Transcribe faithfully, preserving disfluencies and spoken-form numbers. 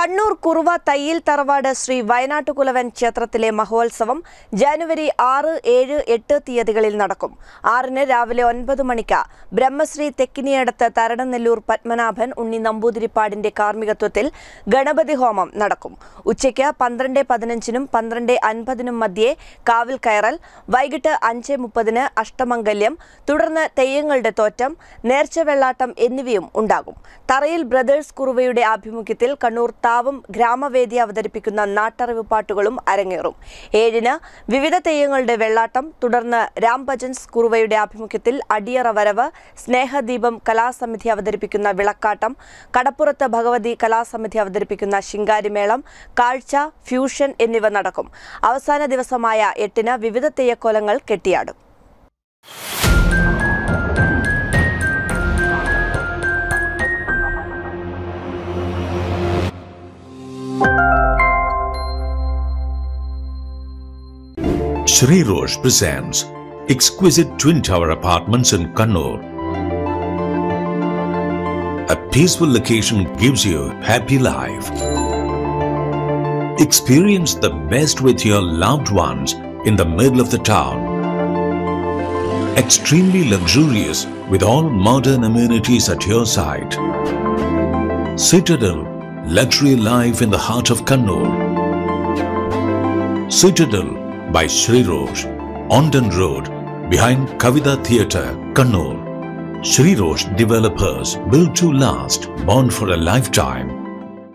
കണ്ണൂർ കുറുവ തയ്യിൽ തറവാട് ശ്രീ വയനാട്ടുകുലവൻ ക്ഷേത്രത്തിലെ മഹോത്സവം ജനുവരി ആറ്, ഏഴ്, എട്ട് തീയതികളിൽ നടക്കും. ആറിന് രാവിലെ ഒൻപത് മണിക്ക് ബ്രഹ്മശ്രീ തെക്കിനിയടത്ത് തരടനെല്ലൂർ പത്മനാഭൻ ഉണ്ണി നമ്പൂതിരിപ്പാടിന്റെ കാർമ്മികത്വത്തിൽ ഗണപതി ഹോമം നടക്കും. ഉച്ചയ്ക്ക് പന്ത്രണ്ട് പതിനഞ്ചിനും പന്ത്രണ്ട് അൻപതിനും മധ്യേ കാവിൽ കയറൽ, വൈകിട്ട് അഞ്ച് മുപ്പതിന് അഷ്ടമംഗല്യം, തുടർന്ന് തെയ്യങ്ങളുടെ തോറ്റം, നേർച്ചവെള്ളാട്ടം എന്നിവയും ഉണ്ടാകും. തറയിൽ ബ്രദേഴ്സ് കുറുവയുടെ ആഭിമുഖ്യത്തിൽ കണ്ണൂർ താവം ഗ്രാമവേദി അവതരിപ്പിക്കുന്ന നാട്ടറിവ് പാട്ടുകളും അരങ്ങേറും. ഏഴിന് വിവിധ തെയ്യങ്ങളുടെ വെള്ളാട്ടം, തുടർന്ന് രാംഭജൻസ് കുറുവയുടെ ആഭിമുഖ്യത്തിൽ അടിയറ വരവ്, സ്നേഹദീപം കലാസമിതി അവതരിപ്പിക്കുന്ന വിളക്കാട്ടം, കടപ്പുറത്ത് ഭഗവതി കലാസമിതി അവതരിപ്പിക്കുന്ന ശിങ്കാരിമേളം, കാഴ്ച, ഫ്യൂഷൻ എന്നിവ നടക്കും. അവസാന ദിവസമായ എട്ടിന് വിവിധ തെയ്യക്കോലങ്ങൾ കെട്ടിയാടും. Shri Rosh presents exquisite twin tower apartments in Kannur. A peaceful location gives you happy life. Experience the best with your loved ones in the middle of the town. Extremely luxurious with all modern amenities at your side. Citadel, luxury life in the heart of Kannur. Citadel by Shri Rosh, Ondon Road, behind Kavita Theatre, Kannur. Shri Rosh developers, built to last, born for a lifetime.